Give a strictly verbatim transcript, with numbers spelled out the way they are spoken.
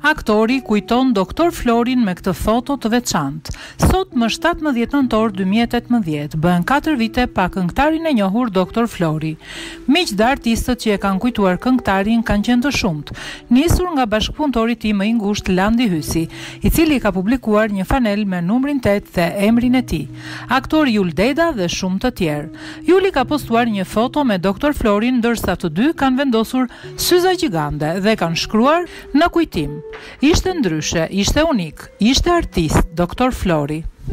Aktori kujton doktor Florin me këtë foto të veçantë. Sot më shtatëmbëdhjetë nëntor dy mijë e tetëmbëdhjetë bën katër vite pa këngëtarin e njohur doktor Flori. Miq dhe artistët që e kanë kujtuar këngëtarin kanë qenë të shumtë, nisur nga bashkëpunëtori i tij më i ngushtë Landi Hysi, i cili ka publikuar një fanel me numrin tetë dhe emrin e tij. Aktori Jul Deda dhe shumë të tjerë. Juli ka postuar një foto me doktor Florin, ndërsa të dy kanë vendosur syza gjigande dhe kanë shkruar në kujtim: ishte ndryshe, ishte unik, ishte artist, doktor Flori.